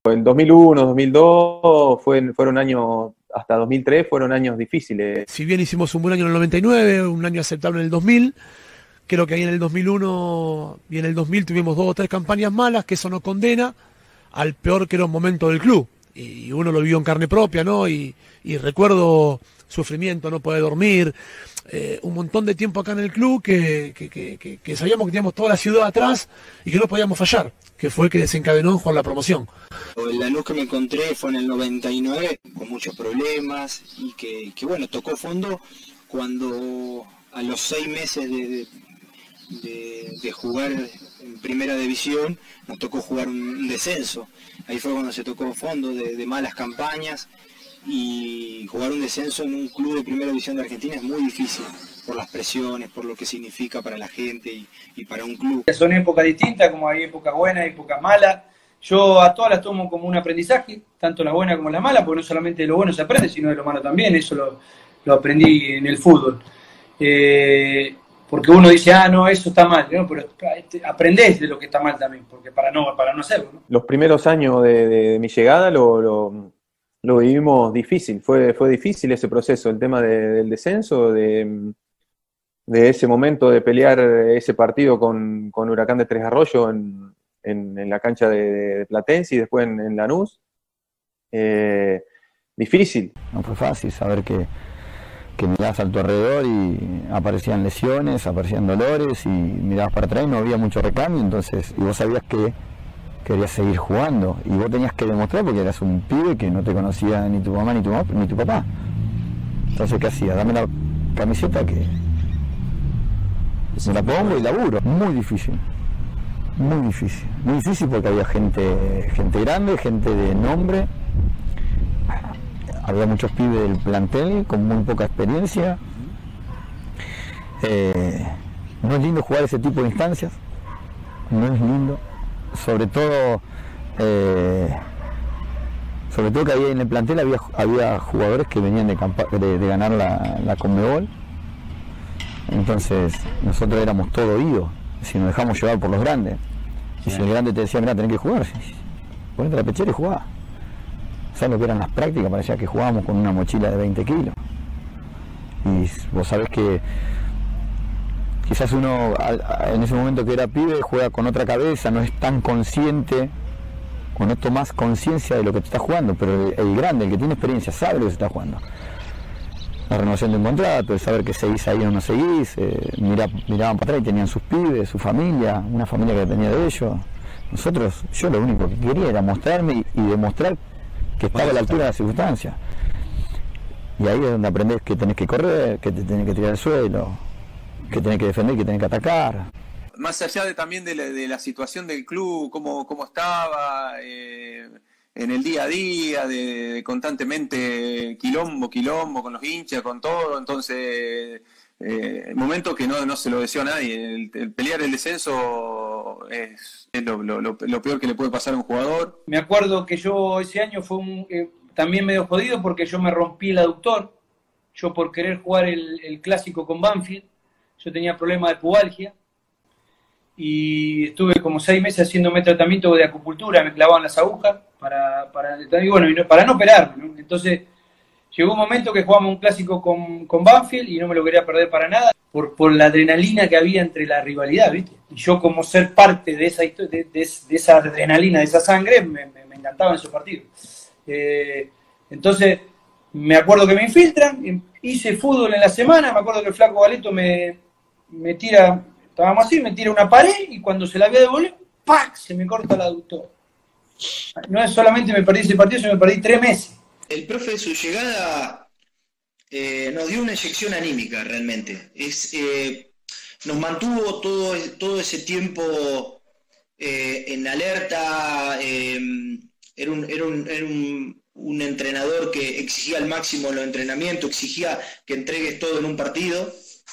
fue en 2001, 2002, fueron años, hasta 2003 fueron años difíciles. Si bien hicimos un buen año en el 99, un año aceptable en el 2000, creo que ahí en el 2001 y en el 2000 tuvimos 2 o 3 campañas malas, que eso nos condena al peor que era un momento del club. Y uno lo vivió en carne propia, ¿no? Y recuerdo sufrimiento, no poder dormir, un montón de tiempo acá en el club que sabíamos que teníamos toda la ciudad atrás y que no podíamos fallar, que fue el que desencadenó en jugar la promoción. El Lanús que me encontré fue en el 99, con muchos problemas, y que bueno, tocó fondo cuando a los 6 meses de jugar en primera división nos tocó jugar un descenso. Ahí fue cuando se tocó fondo de malas campañas, y jugar un descenso en un club de primera división de Argentina es muy difícil por las presiones, por lo que significa para la gente y para un club. Son épocas distintas, como hay épocas buenas, épocas malas. Yo a todas las tomo como un aprendizaje, tanto la buena como la mala, porque no solamente de lo bueno se aprende, sino de lo malo también. Eso lo aprendí en el fútbol. Porque uno dice, no, eso está mal, ¿no? Pero aprendés de lo que está mal también, porque para no hacerlo, ¿no? Los primeros años de mi llegada lo vivimos difícil, fue difícil ese proceso, el tema del descenso, de ese momento de pelear ese partido con Huracán de Tres Arroyos en la cancha de Platense y después en Lanús. Difícil. No fue fácil saber que mirabas a tu alrededor y aparecían lesiones, aparecían dolores, y mirabas para atrás y no había mucho recambio, entonces, y vos sabías que querías seguir jugando, y vos tenías que demostrar porque eras un pibe que no te conocía ni tu mamá ni tu papá. Entonces, ¿qué hacía? Dame la camiseta que me la pongo y laburo. Muy difícil porque había gente grande, gente de nombre. Había muchos pibes del plantel con muy poca experiencia. No es lindo jugar ese tipo de instancias, no es lindo. Sobre todo que había en el plantel había jugadores que venían de ganar la Conmebol. Entonces nosotros éramos todo oídos, si nos dejamos llevar por los grandes. Y si el grande te decía, mira, tenés que jugar, ponete la pechera y jugá. ¿Sabes lo que eran las prácticas? Parecía que jugábamos con una mochila de 20 kilos. Y vos sabés que quizás uno en ese momento que era pibe juega con otra cabeza, no es tan consciente, o no tomás conciencia de lo que te está jugando, pero el grande, el que tiene experiencia, sabe lo que se está jugando. La renovación de un contrato, el saber que seguís ahí o no seguís, miraban para atrás y tenían sus pibes, su familia, una familia que tenía de ellos. Yo lo único que quería era mostrarme y demostrar que estaba a la altura de las circunstancias. Y ahí es donde aprendes que tenés que correr, que te tenés que tirar al suelo, que tenés que defender, que tenés que atacar. Más allá también de la situación del club, cómo estaba, en el día a día, de constantemente quilombo con los hinchas, con todo, entonces el momento que no se lo deseo a nadie, el pelear el descenso es lo peor que le puede pasar a un jugador. Me acuerdo que yo ese año fue también medio jodido porque yo me rompí el aductor, yo por querer jugar el clásico con Banfield, yo tenía problemas de pubalgia, y estuve como 6 meses haciéndome tratamiento de acupuntura, me clavaban las agujas para no operarme, ¿no? Entonces llegó un momento que jugamos un clásico con Banfield y no me lo quería perder para nada por la adrenalina que había entre la rivalidad, ¿viste? Y yo, como ser parte de esa adrenalina, de esa sangre, me encantaban esos partidos. Entonces me acuerdo que me infiltran, hice fútbol en la semana, me acuerdo que el flaco Galeto me tira, estábamos así, me tira una pared, y cuando se la había devolvido, ¡pac!, se me corta el aductor. No es solamente me perdí ese partido, sino me perdí 3 meses. El profe de su llegada nos dio una inyección anímica realmente. Nos mantuvo todo ese tiempo en alerta. Era un entrenador que exigía al máximo los entrenamientos, exigía que entregues todo en un partido.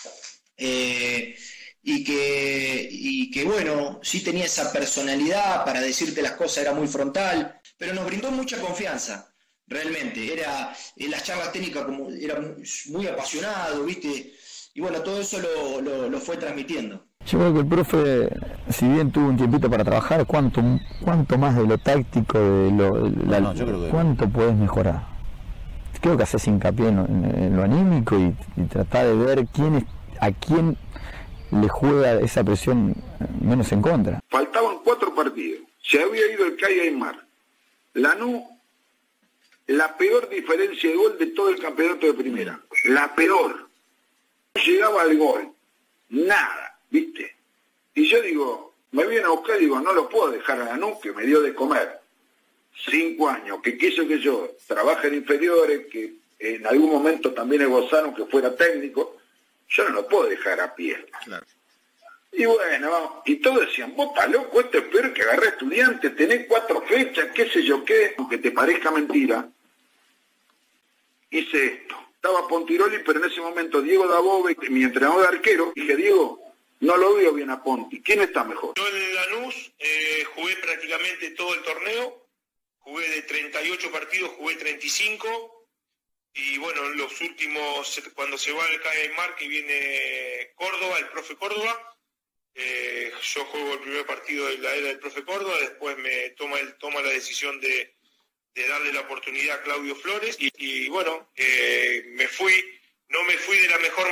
Y que bueno, sí tenía esa personalidad para decirte las cosas, era muy frontal, pero nos brindó mucha confianza, realmente. En las charlas técnicas era muy apasionado, ¿viste? Y bueno, todo eso lo fue transmitiendo. Yo creo que el profe, si bien tuvo un tiempito para trabajar, ¿cuánto más de lo táctico, cuánto puedes mejorar? Creo que haces hincapié en lo anímico y tratar de ver a quién le juega esa presión menos en contra. Faltaban 4 partidos. Se había ido el CAI Aymar. Lanús, la peor diferencia de gol de todo el campeonato de primera. La peor. No llegaba al gol. Nada, ¿viste? Y yo digo, me vienen a buscar y digo, no lo puedo dejar a Lanús, que me dio de comer 5 años, que quiso que yo trabaje en inferiores, que en algún momento también esbozaron que fuera técnico. Yo no lo puedo dejar a pie. Claro. Y bueno, y todos decían, vos estás loco, esto es peor que agarrar estudiantes, tenés 4 fechas, qué sé yo qué, aunque te parezca mentira. Hice esto. Estaba Pontiroli, pero en ese momento Diego Dabove, mi entrenador de arquero, dije, Diego, no lo veo bien a Ponti, ¿quién está mejor? Yo en Lanús jugué prácticamente todo el torneo, jugué de 38 partidos, jugué 35. Y bueno, en los últimos, cuando se va el CAI Aymar, que viene Córdoba, el profe Córdoba, yo juego el primer partido de la era del profe Córdoba, después me toma la decisión de darle la oportunidad a Claudio Flores, y bueno, no me fui de la mejor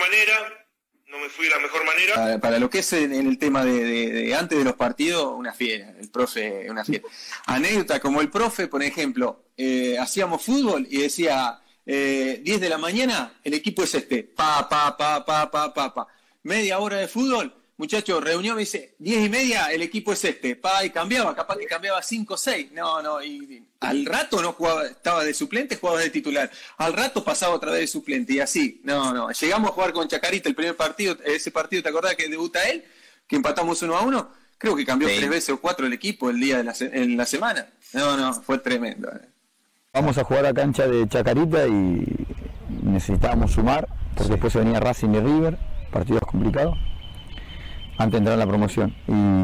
manera. Para lo que es en el tema de antes de los partidos, una fiera, el profe, una fiera. Anécdota, como el profe, por ejemplo, hacíamos fútbol y decía... 10 de la mañana, el equipo es este, pa. Media hora de fútbol, muchachos, reunión, me dice, 10:30, el equipo es este, y cambiaba, capaz que cambiaba 5 o 6, y al rato no jugaba, estaba de suplente, jugaba de titular, al rato pasaba otra vez de suplente, y así, llegamos a jugar con Chacarita el primer partido, ese partido, ¿te acordás que debuta él? Que empatamos 1-1, creo que cambió 3 veces o 4 el equipo el día en la semana, fue tremendo. Vamos a jugar a cancha de Chacarita y necesitábamos sumar, porque después se venía Racing y River, partidos complicados, antes de entrar en la promoción.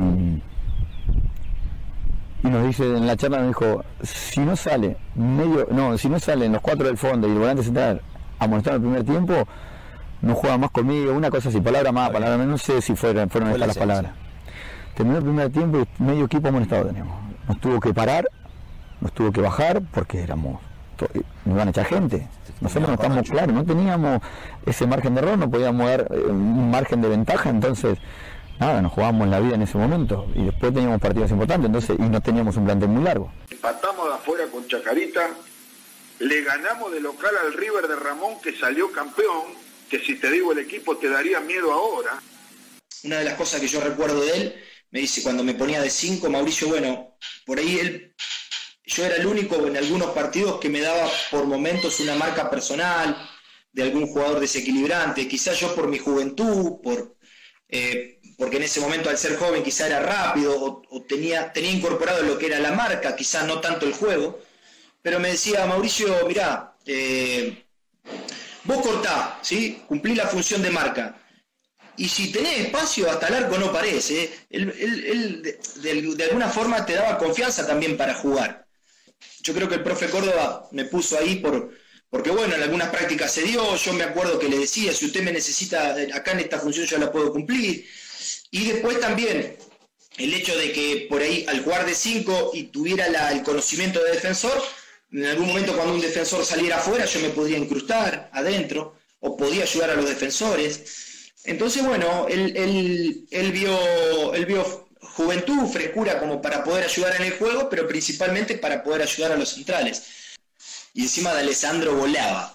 Y nos dice, en la charla nos dijo, si no salen los 4 del fondo y el volante central amonestado en el primer tiempo, no juega más conmigo, una cosa así, palabra más, palabra menos, no sé si fueron estas las palabras. Terminó el primer tiempo y medio equipo amonestado teníamos. Nos tuvo que parar, nos tuvo que bajar porque nos iban a echar gente. Nosotros no estábamos claros, no teníamos ese margen de error, no podíamos dar un margen de ventaja, entonces nada, nos jugábamos la vida en ese momento y después teníamos partidos importantes, entonces y no teníamos un plantel muy largo. Empatamos de afuera con Chacarita, le ganamos de local al River de Ramón, que salió campeón, que si te digo el equipo te daría miedo ahora. Una de las cosas que yo recuerdo de él, me dice cuando me ponía de 5, Mauricio, bueno, por ahí yo era el único en algunos partidos que me daba por momentos una marca personal de algún jugador desequilibrante, quizás yo por mi juventud, porque en ese momento al ser joven quizá era rápido o tenía incorporado lo que era la marca, quizás no tanto el juego, pero me decía, Mauricio, mirá, vos cortá, ¿sí? Cumplí la función de marca. Y si tenés espacio, hasta el arco no parece. Él de alguna forma te daba confianza también para jugar. Yo creo que el profe Córdoba me puso ahí porque bueno, en algunas prácticas se dio, yo me acuerdo que le decía, si usted me necesita acá en esta función yo la puedo cumplir. Y después también el hecho de que por ahí al jugar de 5 y tuviera el conocimiento de defensor, en algún momento cuando un defensor saliera afuera yo me podría incrustar adentro o podía ayudar a los defensores. Entonces bueno, él vio juventud, frescura como para poder ayudar en el juego, pero principalmente para poder ayudar a los centrales. Y encima de Alessandro volaba.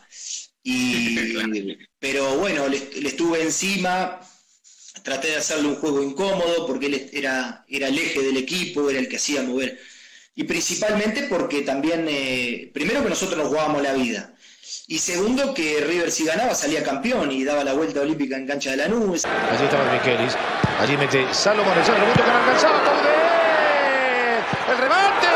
Pero bueno, le estuve encima, traté de hacerle un juego incómodo porque él era el eje del equipo, era el que hacía mover. Y principalmente porque también, primero que nosotros nos jugábamos la vida. Y segundo, que River si ganaba salía campeón y daba la vuelta olímpica en cancha de Lanús. Allí estaba Michelis, allí mete Salomón, el centro, que no alcanzaba, el remate.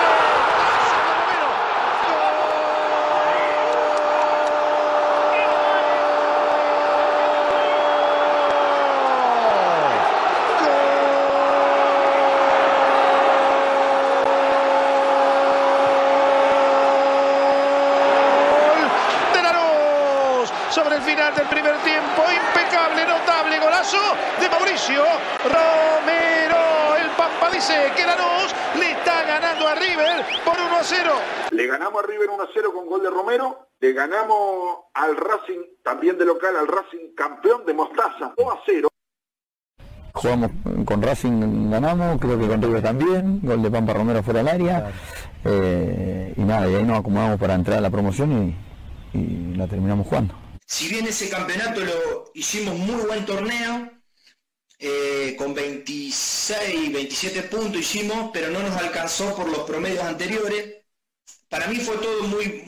Sobre el final del primer tiempo. Impecable, notable golazo de Mauricio Romero. El Pampa dice que Lanús le está ganando a River por 1-0. Le ganamos a River 1-0 con gol de Romero. Le ganamos al Racing, también de local, al Racing campeón de Mostaza, 2-0. Jugamos con Racing, ganamos, creo que con River también, gol de Pampa Romero fuera del área, y nada, y ahí nos acomodamos para entrar a la promoción y la terminamos jugando. Si bien ese campeonato lo hicimos muy buen torneo, con 26, 27 puntos hicimos, pero no nos alcanzó por los promedios anteriores. Para mí fue todo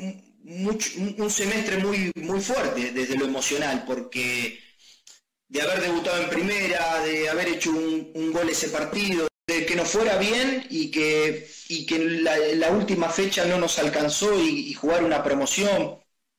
un semestre muy fuerte desde lo emocional, porque de haber debutado en primera, de haber hecho un gol ese partido, de que nos fuera bien y que la última fecha no nos alcanzó y jugar una promoción.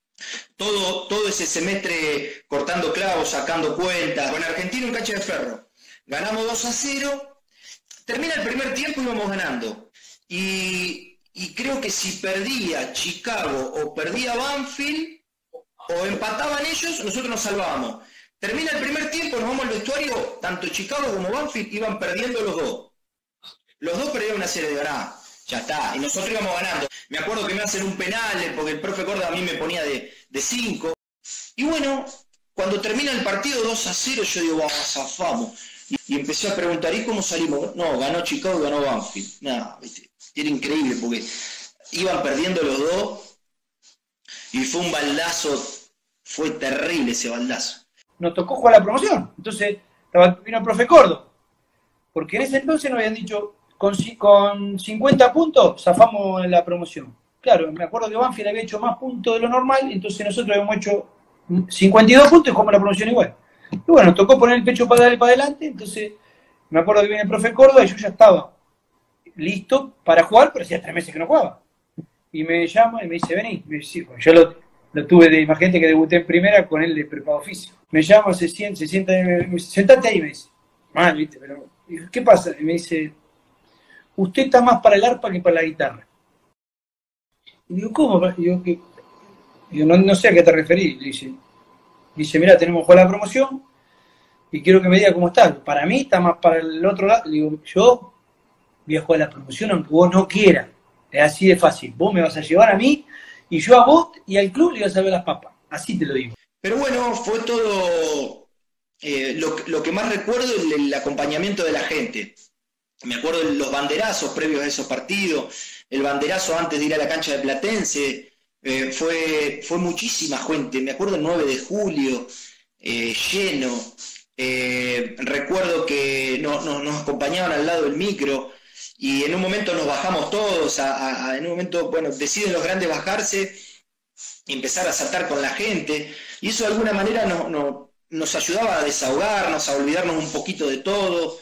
Todo ese semestre cortando clavos, sacando cuentas. Con Argentino en cancha de Ferro. Ganamos 2-0. Termina el primer tiempo y íbamos ganando. Y creo que si perdía Chicago o perdía Banfield o empataban ellos, nosotros nos salvábamos. Termina el primer tiempo, nos vamos al vestuario, tanto Chicago como Banfield iban perdiendo los dos. Los dos perdieron una serie de ganadas. Ya está, y nosotros íbamos ganando. Me acuerdo que me hacen un penal, porque el profe Córdoba a mí me ponía de 5. Y bueno, cuando termina el partido 2-0, yo digo, vamos, zafamos. Y empecé a preguntar, ¿y cómo salimos? No, ganó Chicago y ganó Banfield. Nada, era increíble, porque iban perdiendo los dos, y fue un baldazo, fue terrible ese baldazo. Nos tocó jugar la promoción. Entonces vino el profe Córdoba. Porque en ese entonces nos habían dicho, con 50 puntos zafamos en la promoción. Claro, me acuerdo que Banfield había hecho más puntos de lo normal, entonces nosotros habíamos hecho 52 puntos y jugamos la promoción igual. Y bueno, nos tocó poner el pecho para darle para adelante, entonces me acuerdo que viene el profe Córdoba y yo ya estaba listo para jugar, pero hacía 3 meses que no jugaba. Y me llama y me dice, vení. Me dice, bueno, yo lo tuve de, imagínate que debuté en primera con él de preparado físico. Me llama, se sienta, me dice, sentate ahí, me dice. Mal, viste, pero ¿qué pasa? Y me dice, usted está más para el arpa que para la guitarra. Y digo, ¿cómo? Y yo no sé a qué te referís. Dice, mira, tenemos que jugar la promoción y quiero que me diga cómo está. Para mí está más para el otro lado. Le digo, yo voy a jugar la promoción aunque vos no quieras. Es así de fácil. Vos me vas a llevar a mí y yo a vos y al club le vas a ver las papas. Así te lo digo. Pero bueno, fue todo lo que más recuerdo es el acompañamiento de la gente. Me acuerdo de los banderazos previos a esos partidos, el banderazo antes de ir a la cancha de Platense, fue muchísima gente. Me acuerdo el 9 de julio, lleno. Recuerdo que nos acompañaban al lado del micro y en un momento nos bajamos todos, en un momento, bueno, deciden los grandes bajarse y empezar a saltar con la gente, y eso de alguna manera nos ayudaba a desahogarnos, a olvidarnos un poquito de todo.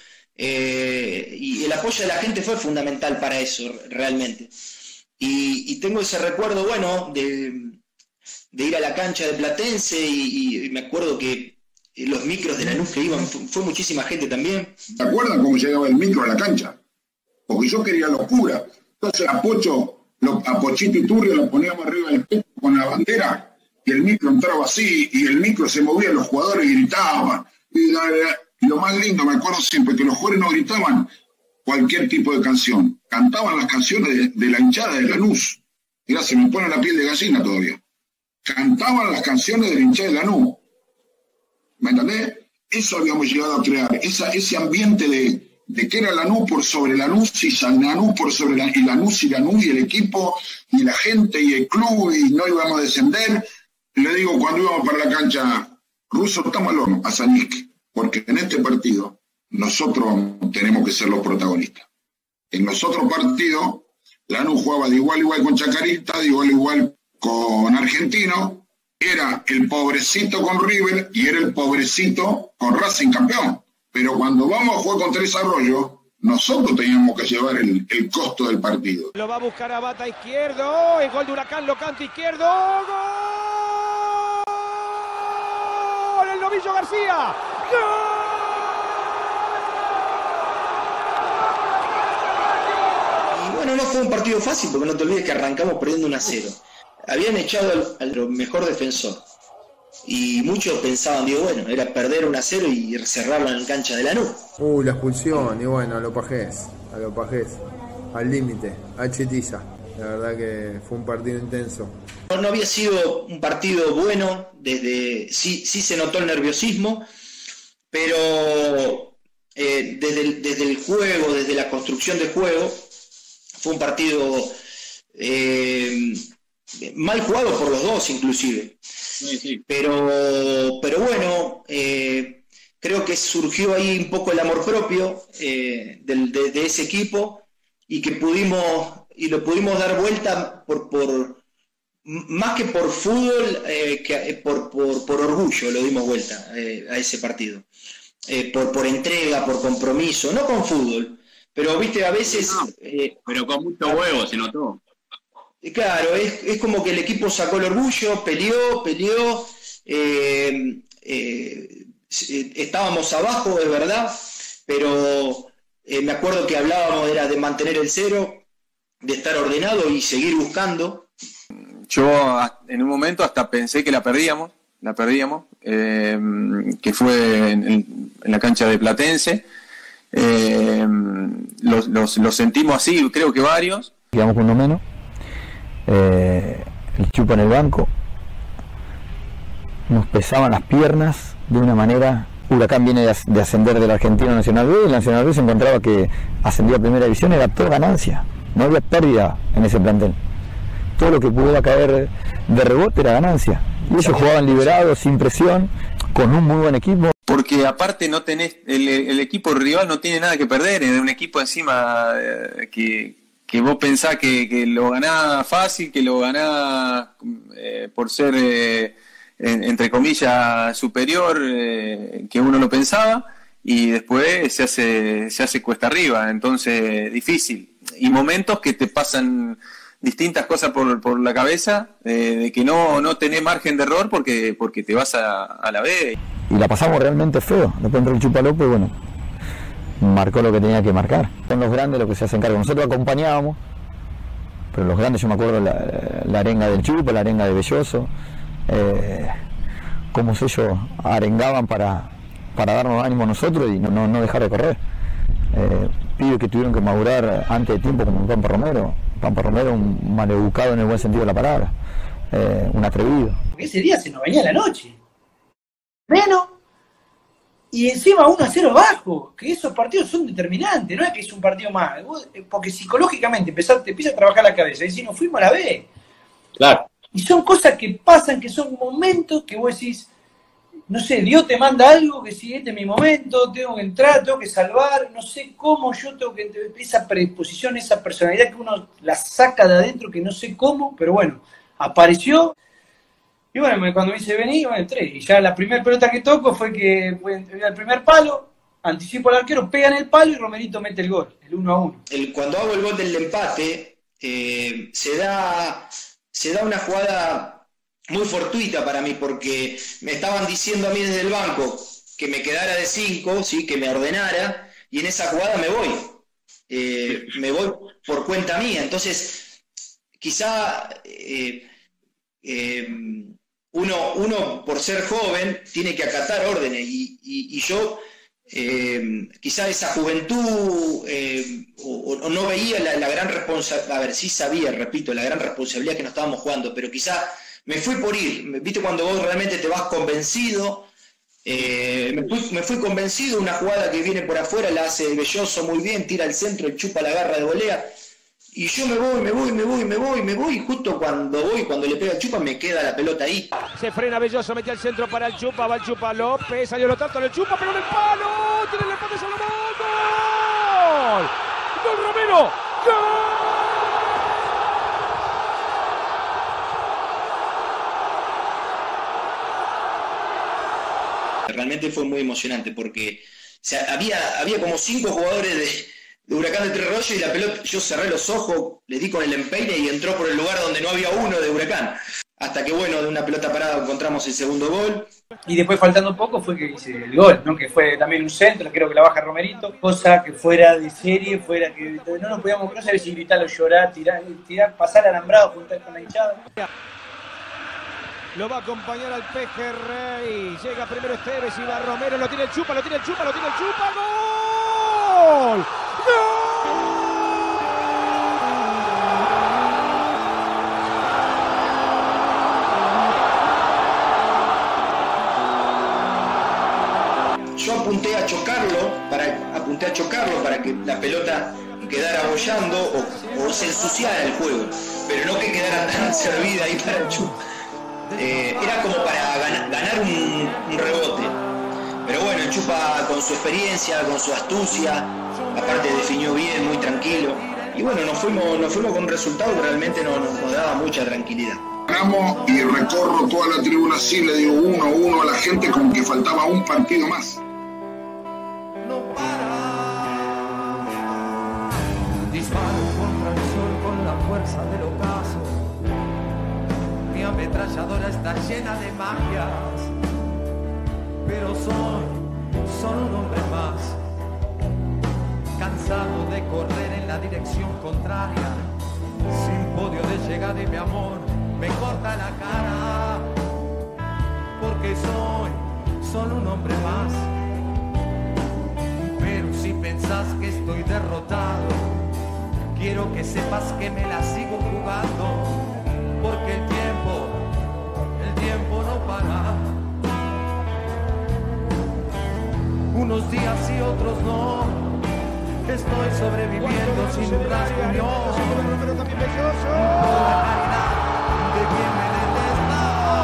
Y el apoyo de la gente fue fundamental para eso, realmente. Y tengo ese recuerdo, bueno, de ir a la cancha de Platense y me acuerdo que los micros de Lanús que iban, fue muchísima gente también. ¿Te acuerdas cómo llegaba el micro a la cancha? Porque yo quería locura. Entonces a Pochito y Turrio lo poníamos arriba del pecho con la bandera y el micro entraba así y el micro se movía, los jugadores gritaban. Y lo más lindo, me acuerdo siempre, que los jugadores no gritaban cualquier tipo de canción. Cantaban las canciones de la hinchada de Lanús. Mirá, se me pone la piel de gallina todavía. Cantaban las canciones de la hinchada de Lanús. ¿Me entendés? Eso habíamos llegado a crear. Ese ambiente de que era Lanús por sobre Lanús y San Lanús por sobre Lanús y el equipo y la gente y el club y no íbamos a descender. Le digo, cuando íbamos para la cancha, Russo, estamos al horno, a Sanik. Porque en este partido nosotros tenemos que ser los protagonistas. En los otros partidos, Lanús jugaba de igual a igual con Chacarita, de igual a igual con Argentino, era el pobrecito con River y era el pobrecito con Racing campeón. Pero cuando vamos a jugar con Tres Arroyos, nosotros teníamos que llevar el costo del partido. Lo va a buscar a Bata izquierdo, el gol de Huracán lo canta izquierdo, ¡gol! El Novillo García. Y bueno, no fue un partido fácil porque no te olvides que arrancamos perdiendo 1-0. Habían echado al mejor defensor. y muchos pensaban, digo, bueno, era perder 1-0 y cerrarlo en la cancha de Lanús. La expulsión, y bueno, a lo pajés, al límite, a Chetiza. La verdad que fue un partido intenso. No había sido un partido bueno, sí se notó el nerviosismo, pero desde el juego, desde la construcción del juego, fue un partido mal jugado por los dos inclusive. Sí. Pero bueno, creo que surgió ahí un poco el amor propio de ese equipo y que lo pudimos dar vuelta más que por fútbol, por orgullo lo dimos vuelta a ese partido. Por entrega, por compromiso, no con fútbol, pero viste, a veces... pero con mucho huevo se notó. Claro, es como que el equipo sacó el orgullo, peleó, estábamos abajo, es verdad, pero me acuerdo que hablábamos era de mantener el cero, de estar ordenado y seguir buscando. Yo en un momento hasta pensé que la perdíamos, que fue en la cancha de Platense. Lo sentimos así, creo que varios. Quedamos con uno menos. El Chupa en el banco. Nos pesaban las piernas de una manera. Huracán viene de ascender del Argentino Nacional B. El Nacional B se encontraba que ascendía a primera división, era toda ganancia. No había pérdida en ese plantel. Todo lo que pudiera caer de rebote era ganancia. Y ellos jugaban liberados, sin presión, con un muy buen equipo. Porque aparte no tenés, el equipo rival no tiene nada que perder, es un equipo encima que vos pensás que lo ganás fácil, que lo ganás por ser, entre comillas, superior, que uno lo pensaba, y después se hace cuesta arriba, entonces difícil. Y momentos que te pasan distintas cosas por la cabeza, de que no tenés margen de error porque te vas a la B. Y la pasamos realmente feo. Después entró el Chupa López, bueno, marcó lo que tenía que marcar. Son los grandes los que se hacen cargo. Nosotros acompañábamos, pero los grandes, yo me acuerdo la arenga del Chupa, la arenga de Belloso, cómo ellos arengaban para darnos ánimo a nosotros y no dejar de correr. Pibes que tuvieron que madurar antes de tiempo, como Pampa Romero. Pampa Romero, un maleducado en el buen sentido de la palabra, un atrevido. Ese día se nos venía la noche. Menos. Y encima 1-0 bajo, que esos partidos son determinantes, no es que es un partido más, porque psicológicamente te empieza a trabajar la cabeza, y si nos fuimos a la B. Claro. Y son cosas que pasan, que son momentos que vos decís, no sé, Dios te manda algo, que si este es mi momento, tengo que entrar, tengo que salvar, no sé cómo yo tengo que, esa predisposición, esa personalidad que uno la saca de adentro, que no sé cómo, pero bueno, apareció. Y bueno, cuando me dice vení, bueno, entré. Y ya la primera pelota que toco fue el primer palo, anticipo al arquero, pega en el palo y Romerito mete el gol, el 1-1. Cuando hago el gol del empate, se da una jugada muy fortuita para mí, porque me estaban diciendo a mí desde el banco que me quedara de 5, ¿sí? Que me ordenara, y en esa jugada me voy por cuenta mía. Entonces, quizá... uno por ser joven tiene que acatar órdenes y yo quizá esa juventud o no veía la gran responsabilidad, a ver, sí sabía, repito, la gran responsabilidad que nos estábamos jugando, pero quizá me fui por ir, viste cuando vos realmente te vas convencido, me fui convencido, una jugada que viene por afuera la hace Belloso muy bien, tira al centro, el Chupa la agarra de volea. Y yo me voy, y justo cuando le pega el Chupa, me queda la pelota ahí. Se frena Belloso, mete al centro para el Chupa, va el Chupa López, salió lo tanto el Chupa, pegó en el palo, tiene el empate Salomón, ¡gol! ¡Gol Romero! ¡Gol! Realmente fue muy emocionante porque había como 5 jugadores de Huracán de Tres Arroyos y la pelota, yo cerré los ojos, le di con el empeine y entró por el lugar donde no había uno de Huracán. Hasta que bueno, de una pelota parada encontramos el segundo gol. Y después faltando poco fue que hice el gol, ¿no? Que fue también un centro, creo que la baja Romerito, cosa que fuera de serie, fuera que no nos podíamos, no sabía si gritarlo, llorar, tirar, pasar alambrado, juntar con la hinchada. Lo va a acompañar al Pejerrey. Llega primero Esteves y va Romero. Lo tiene el Chupa, lo tiene el Chupa, lo tiene el Chupa. ¡Gol! ¡Gol! Yo apunté a chocarlo para que la pelota quedara bollando o se ensuciara el juego, pero no que quedara tan servida ahí para el Chupa. Era como para ganar un rebote. Pero bueno, el Chupa con su experiencia, con su astucia, aparte definió bien, muy tranquilo. Y bueno, nos fuimos con un resultado que realmente nos daba mucha tranquilidad. Ganamos y recorro toda la tribuna así, le digo 1-1 a la gente como que faltaba un partido más. Disparo contra el sol con la fuerza del ocaso. Mi ametralladora está llena de magias, pero soy solo un hombre más, cansado de correr en la dirección contraria, sin podio de llegada y mi amor me corta la cara, porque soy solo un hombre más. Pero si pensás que estoy derrotado, quiero que sepas que me la sigo jugando, porque el tiempo no para. Unos días y otros no, estoy sobreviviendo sin un rasguño. De quien me detesta.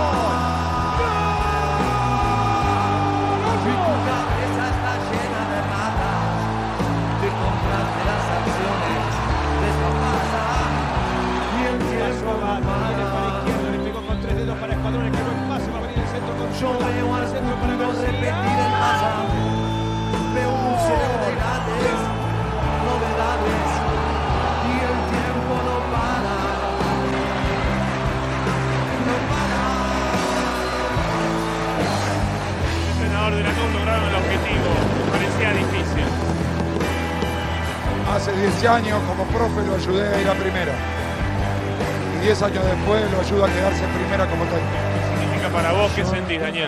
Y tu cabeza está llena de ratas, te compraste las acciones de esta masa. Y el tiempo para izquierda, le pegó con 3 dedos para Escuadrones, que buen pase, va a venir el centro con yo veo al centro para repetir el pasado. Veo un museo de grandes novedades y el tiempo no para. El entrenador de Lanús lograron el objetivo, parecía difícil. Hace 10 años como profe lo ayudé a ir a primera. Y 10 años después lo ayudo a quedarse en primera como técnico. ¿Qué significa para vos? ¿Qué sentís, Daniel?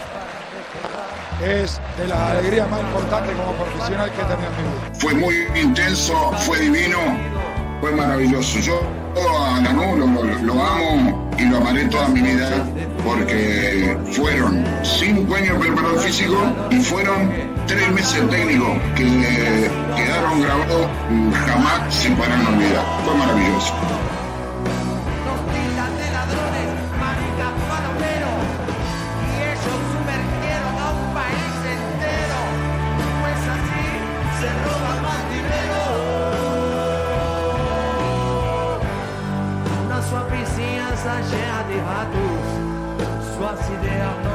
Es de las alegrías más importantes como profesional que he tenido en mi vida. Fue muy intenso, fue divino, fue maravilloso. Yo a Lanús lo amo y lo amaré toda mi vida porque fueron 5 años de preparador físico y fueron 3 meses técnicos que quedaron grabados, jamás se podrán olvidar. Fue maravilloso. Llena de ratos, suas ideias